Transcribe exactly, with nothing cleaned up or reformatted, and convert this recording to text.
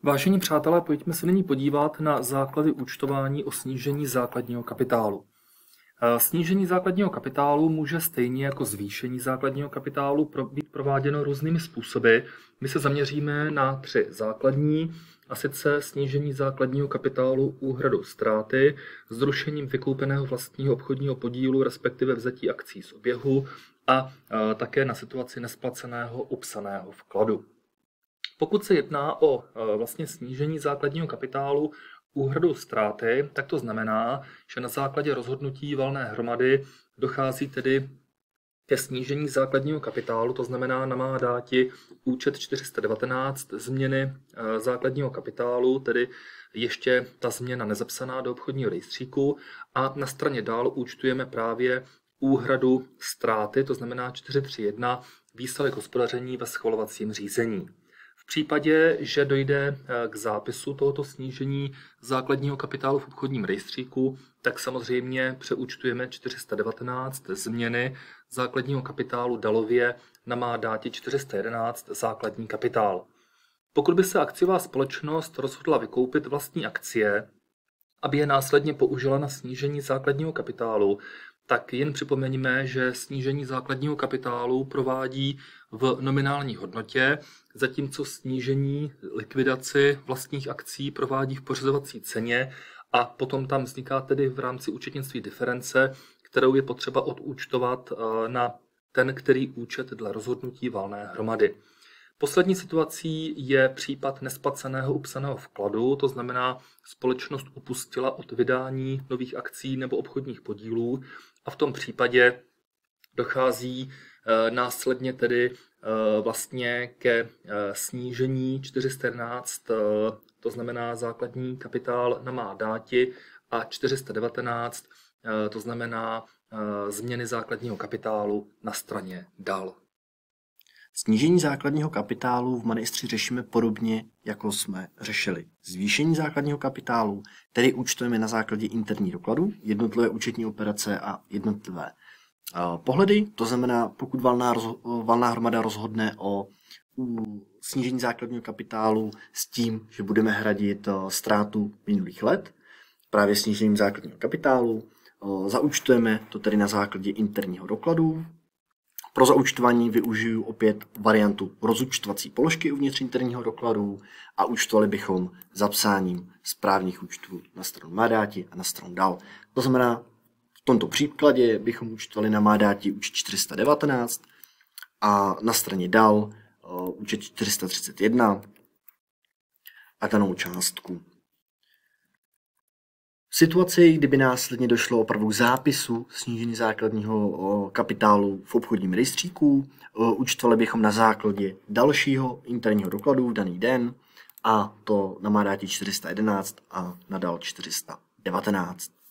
Vážení přátelé, pojďme se nyní podívat na základy účtování o snížení základního kapitálu. Snížení základního kapitálu může stejně jako zvýšení základního kapitálu být prováděno různými způsoby. My se zaměříme na tři základní, a sice snížení základního kapitálu úhradu ztráty, zrušením vykoupeného vlastního obchodního podílu, respektive vzetí akcí z oběhu a také na situaci nesplaceného upsaného vkladu. Pokud se jedná o vlastně snížení základního kapitálu úhradu ztráty, tak to znamená, že na základě rozhodnutí valné hromady dochází tedy ke snížení základního kapitálu, to znamená na má dáti účet čtyři sta devatenáct změny základního kapitálu, tedy ještě ta změna nezapsaná do obchodního rejstříku, a na straně dál účtujeme právě úhradu ztráty, to znamená čtyři sta třicet jedna výsledek hospodaření ve schvalovacím řízení. V případě, že dojde k zápisu tohoto snížení základního kapitálu v obchodním rejstříku, tak samozřejmě přeúčtujeme čtyři sta devatenáct změny základního kapitálu dalově na má dáti čtyři sta jedenáct základní kapitál. Pokud by se akciová společnost rozhodla vykoupit vlastní akcie, aby je následně použila na snížení základního kapitálu, tak jen připomeňme, že snížení základního kapitálu provádí v nominální hodnotě, zatímco snížení likvidaci vlastních akcí provádí v pořizovací ceně a potom tam vzniká tedy v rámci účetnictví diference, kterou je potřeba odúčtovat na ten, který účet dle rozhodnutí valné hromady. Poslední situací je případ nesplaceného upsaného vkladu, to znamená, společnost upustila od vydání nových akcí nebo obchodních podílů a v tom případě dochází e, následně tedy e, vlastně ke e, snížení čtyři sta jedenáct, e, to znamená základní kapitál na má dáti, a čtyři sta devatenáct, e, to znamená e, změny základního kapitálu na straně dal. Snížení základního kapitálu v Money History řešíme podobně, jako jsme řešili zvýšení základního kapitálu, tedy účtujeme na základě interních dokladů, jednotlivé účetní operace a jednotlivé uh, pohledy. To znamená, pokud valná, rozho- valná hromada rozhodne o uh, snížení základního kapitálu s tím, že budeme hradit uh, ztrátu minulých let, právě snížením základního kapitálu, uh, zaúčtujeme to tedy na základě interního dokladu. Pro zaúčtování využiju opět variantu rozúčtovací položky uvnitř interního dokladu a účtovali bychom zapsáním správných účtů na stranu má dáti a na stranu dal. To znamená, v tomto příkladě bychom účtovali na má dáti účet čtyři sta devatenáct a na straně dal uh, účet čtyři sta třicet jedna a danou částku. V situaci, kdyby následně došlo opravdu k zápisu snížení základního kapitálu v obchodním rejstříku, účtovali bychom na základě dalšího interního dokladu v daný den, a to na má dáti čtyři sta jedenáct a na dal čtyři sta devatenáct.